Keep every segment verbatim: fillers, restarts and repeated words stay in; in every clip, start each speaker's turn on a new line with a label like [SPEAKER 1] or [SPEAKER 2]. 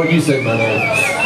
[SPEAKER 1] you say my name.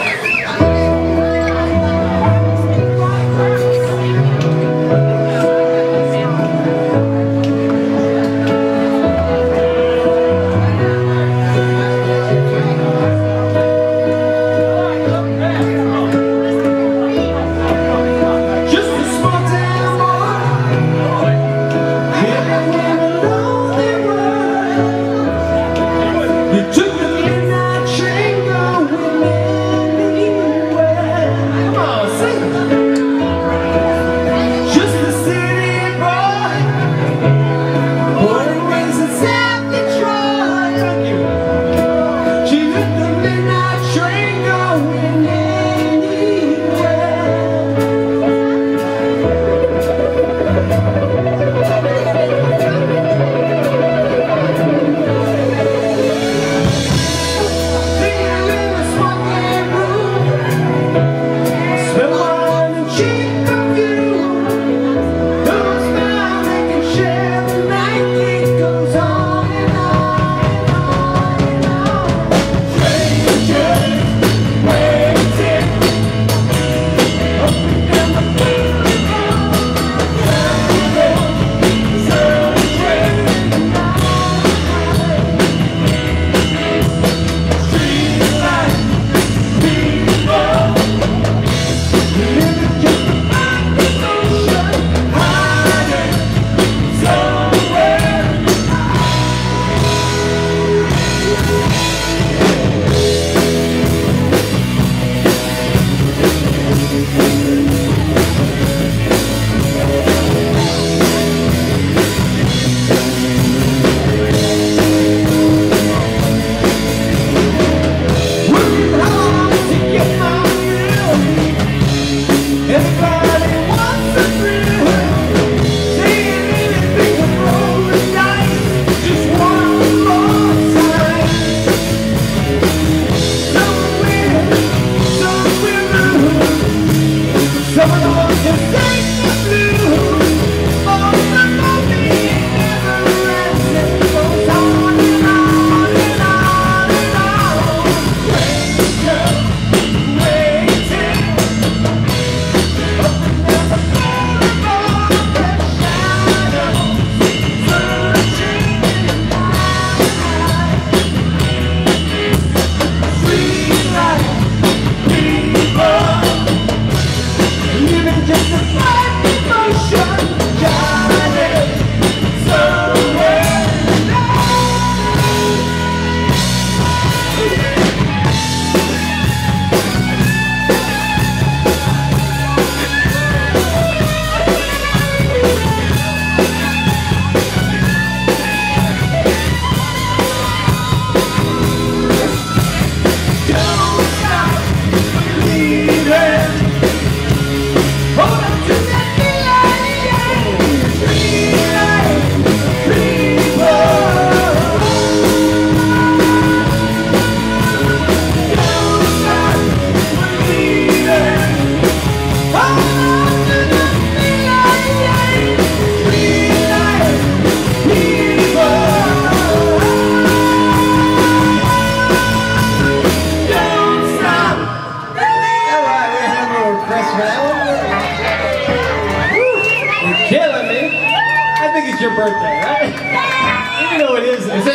[SPEAKER 2] Your birthday, right? Even though it is, is it?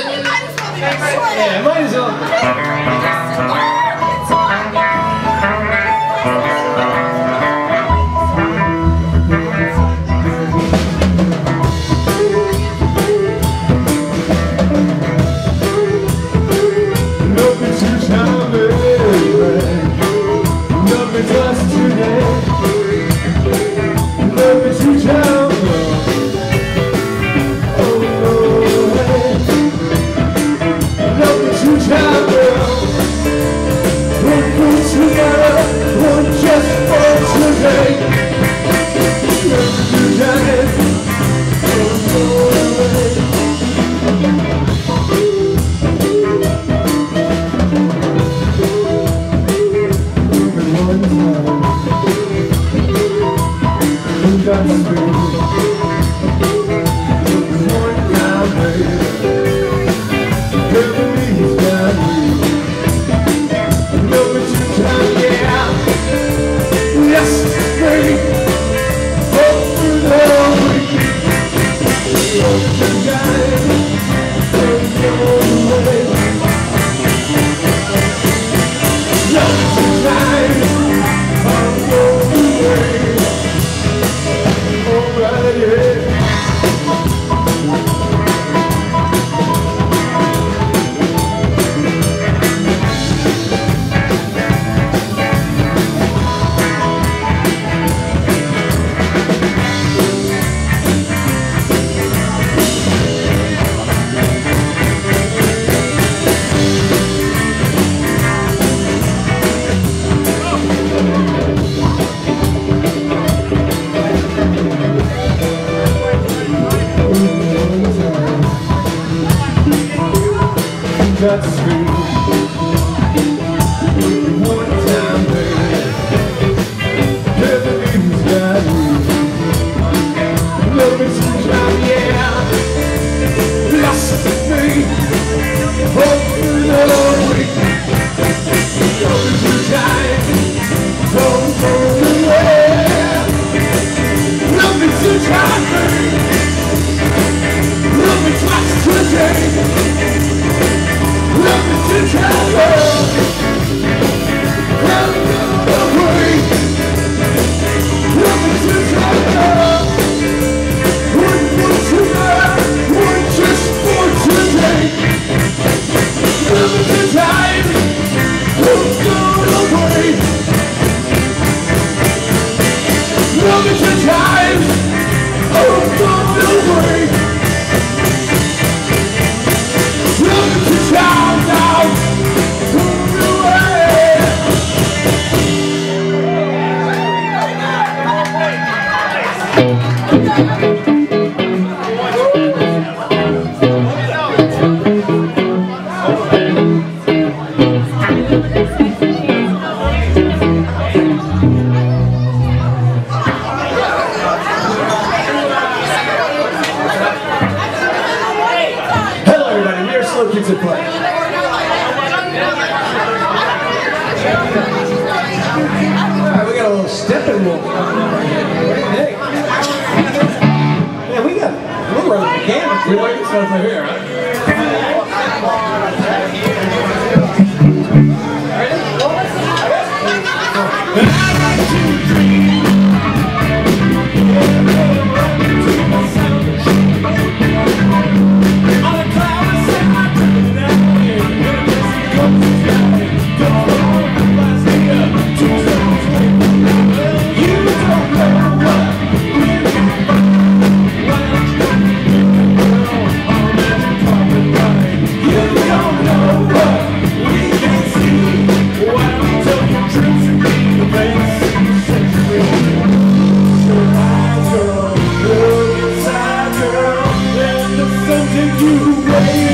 [SPEAKER 2] Yeah, might as well.
[SPEAKER 3] Nothing's too time, nothing's lost today. Nothing's too time. Two time girl. That's true. One time, baby, everything's got me. Love is some time, yeah. Lost me. Oh, glory. Love is some time. Don't go away. Love is some time, baby. Love me twice today. Love me to travel. Love me away. Love me to travel. One for tonight, one just for today. Love me to time. Don't go away. Love me to time. Don't go away. Love me to time.
[SPEAKER 2] Hello everybody, we are Slow Kids at Play. Alright, we got a little stepping wolf going on right here. What do you think? Yeah, we got a little of the gamut. We like this stuff right here, right?
[SPEAKER 3] You